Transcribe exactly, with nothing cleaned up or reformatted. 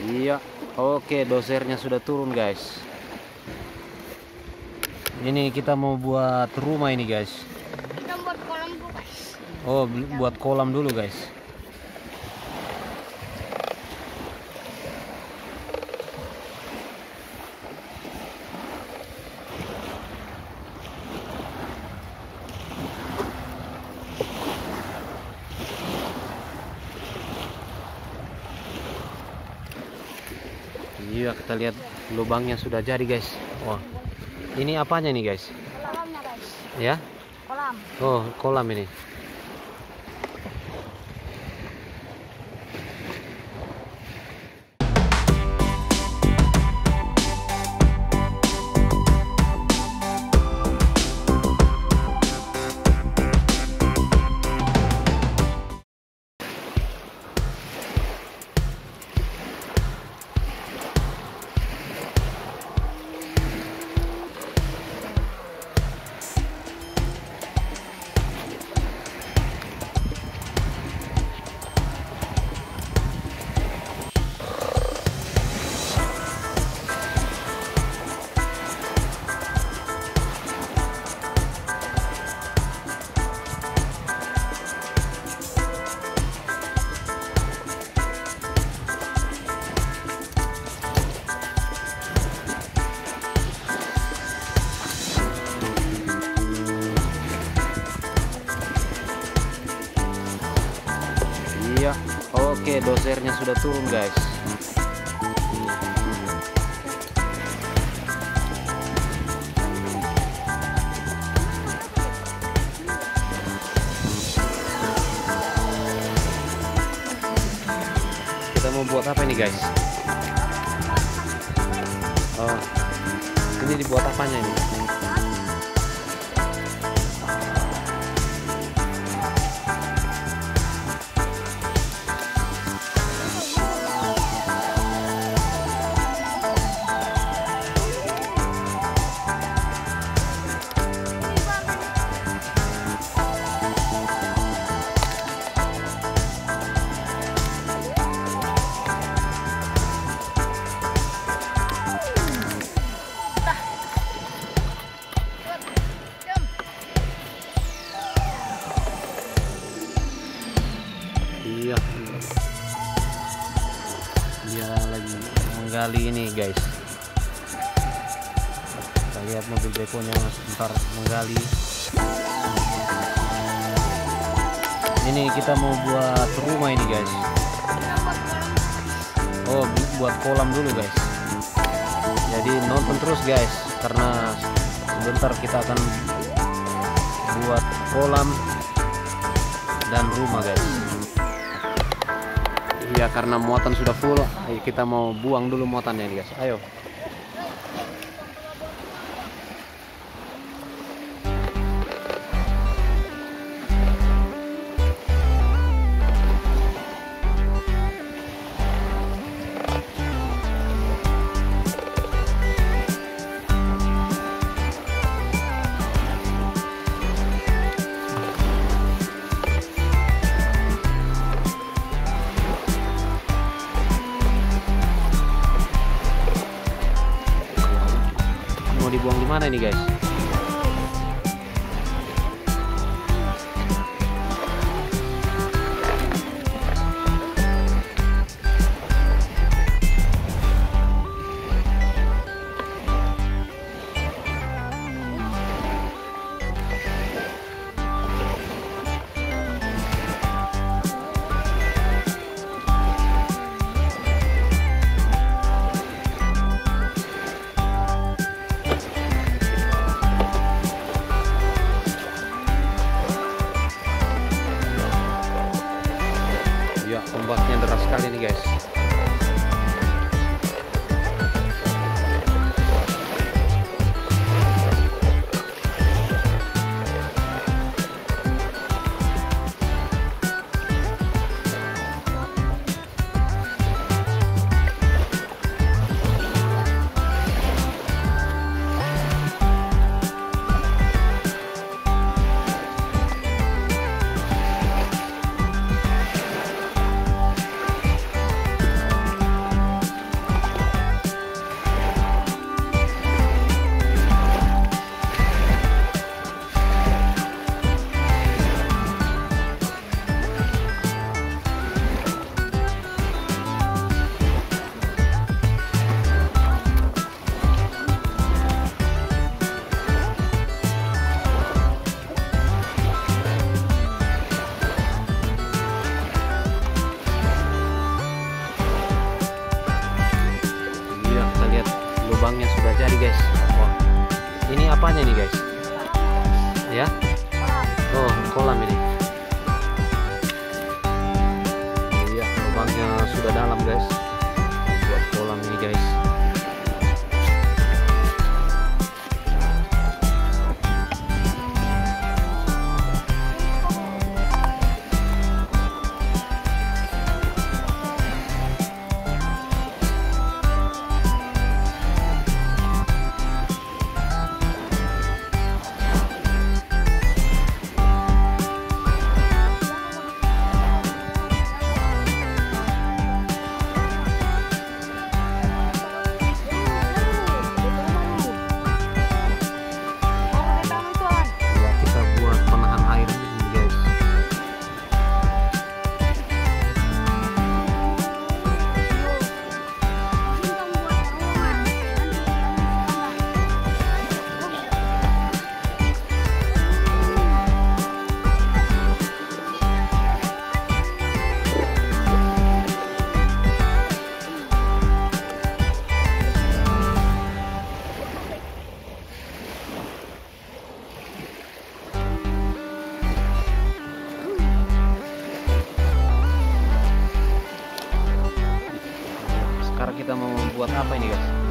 Iya, oke, dosernya sudah turun guys. Ini kita mau buat rumah ini guys. Kita buat kolam dulu guys. Oh, buat kolam dulu guys. Iya, kita lihat lubangnya sudah jadi guys. Wah, ini apanya nih guys? Kolamnya guys. Ya? Kolam. Oh, kolam ini. Iya, oke, dosernya sudah turun guys. Kita mau buat apa ini guys? Oh, ini dibuat apanya ini? Iya, dia lagi menggali ini guys. Kita lihat mobil bekonya sebentar menggali. Ini kita mau buat rumah ini guys. Oh, buat kolam dulu guys. Jadi nonton terus guys, karena sebentar kita akan buat kolam dan rumah guys. Ya, karena muatan sudah full, kita mau buang dulu muatannya nih guys. Ayo. Mau dibuang di mana ini guys? Ya, ombaknya deras sekali nih guys. lubangnya sudah jadi guys. Wah, ini apanya nih guys? Ya, oh kolam ini. Iya, lubangnya sudah dalam guys. Buat kolam ini guys. Ya, kita buat penahan air ini guys. Sekarang kita mau membuat apa ini guys?